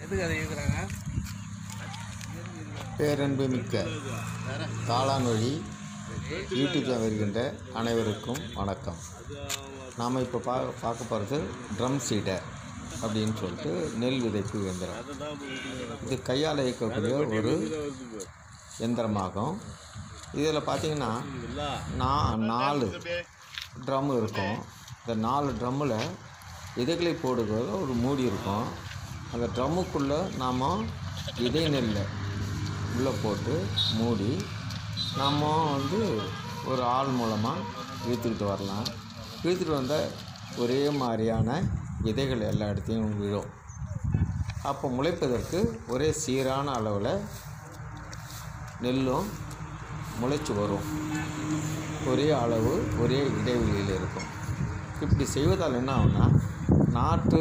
பேரன்புமிக்க காளான்வழி YouTube வருகின்ற அனைவருக்கும் வணக்கம். நாம் இப்போ பார்க்க போகிறது ட்ரம் சீடர் அப்படின்னு சொல்லிட்டு நெல் விதைப்பு இயந்திரம். இது கையால் இயக்கக்கூடிய ஒரு இயந்திரமாகும். இதில் பார்த்திங்கன்னா 4 ட்ரம் இருக்கும். இந்த 4 ட்ரம்மில் விதைகளை போடுகிற ஒரு மூடி இருக்கும். அந்த ட்ரம்முக்குள்ளே நாம் விதை நெல்லை உள்ளே போட்டு மூடி நம்ம ஒரு ஆள் மூலமாக இழுத்துக்கிட்டு வரலாம். இழுத்துட்டு வந்தால் ஒரே மாதிரியான விதைகள் எல்லா இடத்தையும் விழும். அப்போ முளைப்பதற்கு ஒரே சீரான அளவில் நெல்லும் முளைச்சி வரும். ஒரே அளவு ஒரே இடைவெளியில் இருக்கும். இப்படி செய்வதால் என்ன ஆகும்னா, நாற்று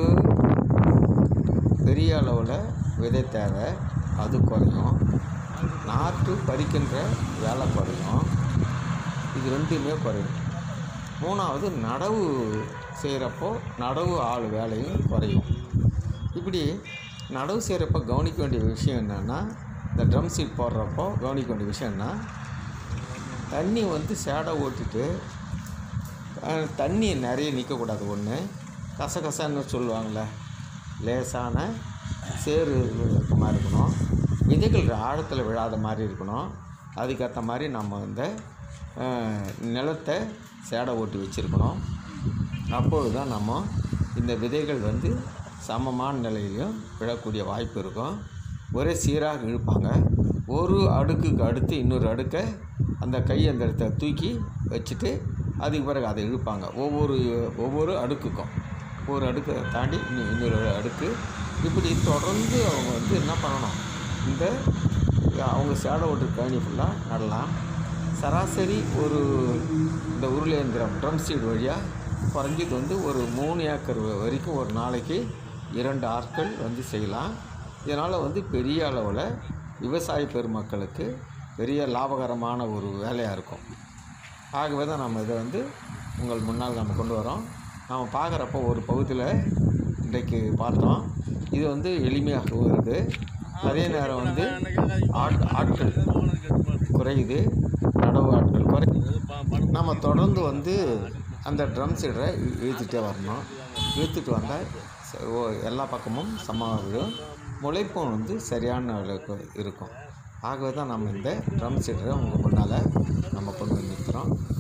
பெரிய அளவில் விதை தேவை, அது குறையும். நாற்று பறிக்கின்ற வேலை குறையும். இது ரெண்டுமே குறையும். 3வது நடவு செய்கிறப்போ நடவு ஆள் வேலையும் குறையும். இப்படி நடவு செய்கிறப்போ கவனிக்க வேண்டிய விஷயம் என்னென்னா, இந்த ட்ரம் சீட் போடுறப்போ கவனிக்க வேண்டிய விஷயம்னா, தண்ணி சேடை ஓட்டிட்டு தண்ணி நிறைய நிற்கக்கூடாது. ஒன்று கசகசன்னு சொல்லுவாங்கள்ல, லேசான சேறு இருக்க மாதிரி இருக்கணும். விதைகள் ஆழத்தில் விழாத மாதிரி இருக்கணும். அதுக்கேற்ற மாதிரி நம்ம நிலத்தை சேடை ஓட்டி வச்சுருக்கணும். அப்பொழுது தான் நம்ம இந்த விதைகள் சமமான நிலையிலையும் விழக்கூடிய வாய்ப்பு இருக்கும். ஒரே சீராக இழுப்பாங்க. ஒரு அடுக்குக்கு அடுத்து இன்னொரு அடுக்கை அந்த கையந்திரத்தை தூக்கி வச்சுட்டு அதுக்கு பிறகு அதை இழுப்பாங்க. ஒவ்வொரு அடுக்குக்கும் ஒரு அடுக்கை தாண்டி இன்னொரு அடுக்கு. இப்படி தொடர்ந்து அவங்க என்ன பண்ணணும், அவங்க சேடை ஓட்டு கழனி ஃபுல்லாக நடலாம். சராசரி இந்த உருளையந்திரம் ட்ரம் சீடு வழியாக குறைஞ்சது ஒரு 3 ஏக்கர் வரைக்கும் ஒரு நாளைக்கு 2 ஆட்கள் செய்யலாம். இதனால் பெரிய அளவில் விவசாய பெருமக்களுக்கு பெரிய லாபகரமான ஒரு வேலையாக இருக்கும். ஆகவே தான் நம்ம இதை உங்கள் முன்னால் நம்ம கொண்டு வரோம். நாம் பார்க்குறப்போ ஒரு பகுதியில் இன்றைக்கு பார்த்தோம். இது எளிமையாக வருது. நிறைய நேரம் ஆட்கள் குறையுது, நடவு ஆட்கள் குறையுது. நம்ம தொடர்ந்து அந்த ட்ரம் சீடரை இழுத்துகிட்டே வரணும். இழுத்துட்டு வந்தால் எல்லா பக்கமும் சமமாக விடும். முளைப்பும் சரியான அளவுக்கு இருக்கும். ஆகவே தான் நம்ம இந்த ட்ரம் சீடரை உங்கள் முன்னால் நம்ம கொண்டு வந்து நிற்கிறோம்.